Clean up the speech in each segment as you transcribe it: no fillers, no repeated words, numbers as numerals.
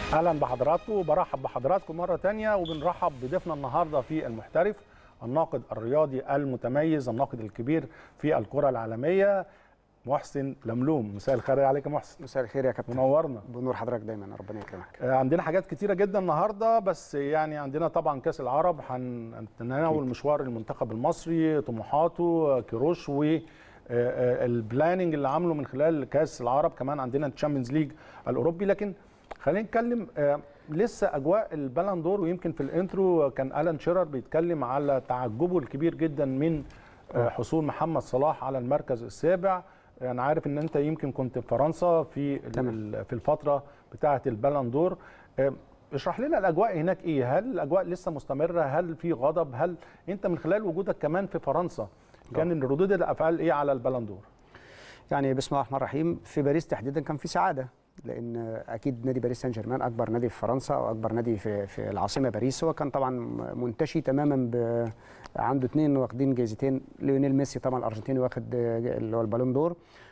اهلا بحضراتكم وبرحب بحضراتكم مره ثانيه، وبنرحب بضيفنا النهارده في المحترف الناقد الرياضي المتميز، الناقد الكبير في الكره العالميه، محسن لملوم. مساء الخير عليك يا محسن. مساء الخير يا كابتن. منورنا. بنور حضرتك دايما، ربنا يكرمك. عندنا حاجات كتيره جدا النهارده، بس يعني عندنا طبعا كاس العرب، هنتناول مشوار المنتخب المصري، طموحاته، كيروش والبلاننج اللي عامله من خلال كاس العرب، كمان عندنا الشامبيونز ليج الاوروبي. لكن خلينا نتكلم لسه اجواء البالون دور، ويمكن في الانترو كان ألان شيرر بيتكلم على تعجبه الكبير جدا من حصول محمد صلاح على المركز السابع. انا عارف ان انت يمكن كنت في فرنسا في الفتره بتاعه البالون دور. اشرح لنا الاجواء هناك ايه؟ هل الاجواء لسه مستمره؟ هل في غضب؟ هل انت من خلال وجودك كمان في فرنسا كان ردود الافعال ايه على البالون دور؟ يعني بسم الله الرحمن الرحيم، في باريس تحديدا كان في سعاده، لان اكيد نادي باريس سان جيرمان اكبر نادي في فرنسا او اكبر نادي في العاصمه باريس، هو كان طبعا منتشي تماما عنده اثنين واخدين جايزتين، ليونيل ميسي طبعا الارجنتيني واخد اللي هو البالون دور،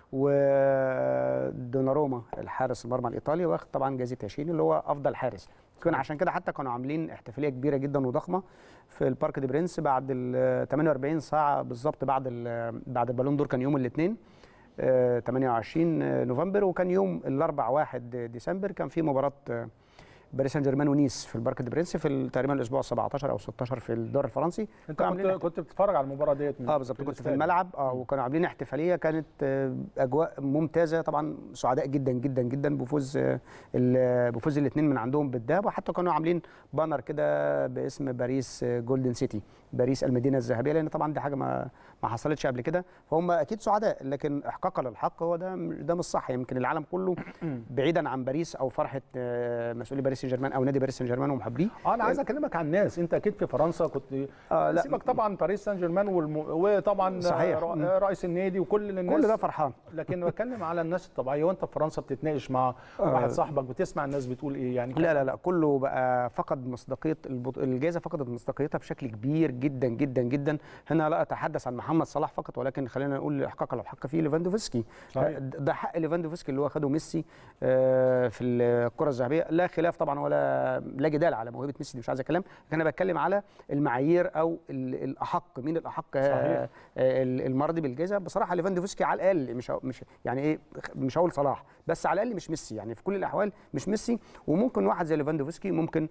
ودوناروما الحارس المرمى الايطالي واخد طبعا جائزه ياشين اللي هو افضل حارس. كان عشان كده حتى كانوا عاملين احتفاليه كبيره جدا وضخمه في البارك دي برنس بعد ال 48 ساعه بالظبط بعد البالون دور. كان يوم الاثنين 28 نوفمبر، وكان يوم الاربعاء 1 ديسمبر كان في مباراه باريس سان جيرمان ونيس في البارك دي برنس في تقريبا الاسبوع 17 او 16 في الدوري الفرنسي. انت كنت بتتفرج على المباراه ديت؟ بالظبط، كنت في الملعب. وكانوا عاملين احتفاليه كانت اجواء ممتازه طبعا، سعداء جدا جدا جدا بفوز الاثنين من عندهم بالذهب، وحتى كانوا عاملين بانر كده باسم باريس جولدن سيتي، باريس المدينه الذهبيه، لان طبعا دي حاجه ما حصلتش قبل كده، فهم اكيد سعداء. لكن احقاقا للحق هو ده مش صح. يمكن العالم كله بعيدا عن باريس او فرحه مسؤولي باريس سان جيرمان او نادي باريس سان جيرمان ومحبيه. انا عايز اكلمك عن الناس. انت اكيد في فرنسا كنت سيبك طبعا باريس سان جيرمان وطبعا صحيح. رئيس النادي وكل الناس، كل ده فرحان. لكن بتكلم على الناس الطبيعيه، وانت في فرنسا بتتناقش مع واحد صاحبك، بتسمع الناس بتقول ايه يعني؟ لا كله بقى فقد مصداقيه الجائزه، فقدت مصداقيتها بشكل كبير جدا جدا جدا. هنا لا اتحدث عن محمد صلاح فقط، ولكن خلينا نقول احقاقا للحق فيه ليفاندوفسكي. ده حق ليفاندوفسكي اللي هو خده ميسي في الكره الذهبيه، لا خلاف طبعا ولا جدال على موهبه ميسي، دي مش عايز اتكلم. لكن انا بتكلم على المعايير او الاحق، مين الاحق المرضي بالجائزه. بصراحه ليفاندوفسكي على الاقل مش يعني ايه، مش هقول صلاح، بس على الاقل مش ميسي، يعني في كل الاحوال مش ميسي. وممكن واحد زي ليفاندوفسكي، ممكن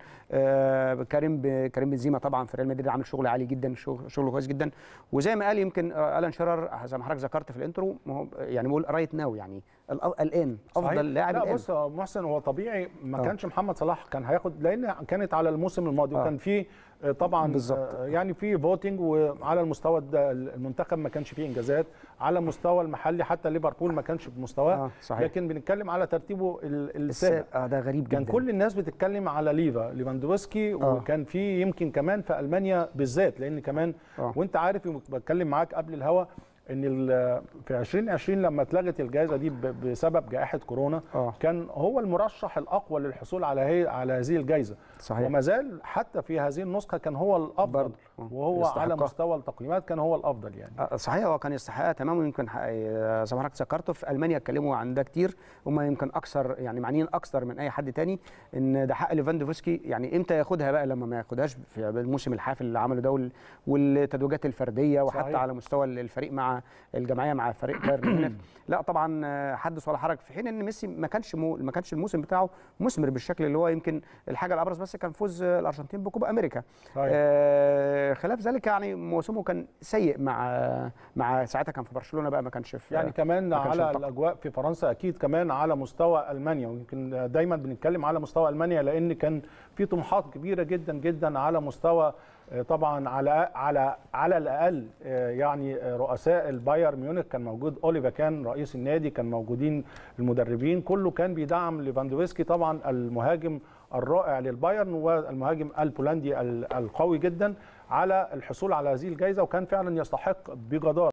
كريم بنزيما طبعا في ريال مدريد عامل شغل عالي جدا، شغل كويس جدا. وزي ما قال يمكن ألان شيرر زي ما حضرتك ذكرت في الانترو، يعني بقول رايت ناو، يعني الان افضل لاعب الان. بص يا محسن، هو طبيعي ما كانش محمد صلاح كان هياخد، لان كانت على الموسم الماضي وكان في طبعا يعني في فوتنج، وعلى المستوى المنتخب ما كانش فيه انجازات، على المستوى المحلي حتى ليفربول ما كانش بمستواه. لكن بنتكلم على ترتيبه السابق. ده غريب جدا. كان كل الناس بتتكلم على ليفاندوفسكي، وكان في يمكن كمان في المانيا بالذات، لان كمان وانت عارف بتكلم معاك قبل الهوا ان في 2020 لما اتلغت الجائزه دي بسبب جائحه كورونا، كان هو المرشح الاقوى للحصول على هذه الجائزه. صحيح. وما زال حتى في هذه النسخه كان هو الافضل، وهو على مستوى التقييمات كان هو الافضل يعني. صحيح، هو كان يستحقها تماما. يمكن زي ما حضرتك ذكرته في المانيا اتكلموا عن ده كتير، هم يمكن اكثر يعني معنيين اكثر من اي حد تاني ان ده حق ليفاندوفسكي. يعني امتى ياخدها بقى؟ لما ما ياخدهاش في الموسم الحافل اللي عمله ده والتتويجات الفرديه، وحتى على مستوى الفريق مع الجماعيه مع فريق بايرن ميونخ. لا طبعا حدث ولا حرج، في حين ان ميسي ما كانش الموسم بتاعه مثمر بالشكل اللي هو. يمكن الحاجه الابرز بس كان فوز الارجنتين بكوبا امريكا. خلاف ذلك يعني موسمه كان سيء مع ساعتها كان في برشلونه بقى، ما كانش في يعني كمان على الاجواء في فرنسا، اكيد كمان على مستوى المانيا. ويمكن دايما بنتكلم على مستوى المانيا لان كان في طموحات كبيره جدا جدا على مستوى طبعا على الاقل يعني رؤساء البايرن ميونخ كان موجود، اوليفا كان رئيس النادي، كان موجودين المدربين، كله كان بيدعم ليفاندوفسكي طبعا المهاجم الرائع للبايرن والمهاجم البولندي القوي جدا على الحصول على هذه الجائزه، وكان فعلا يستحق بجداره.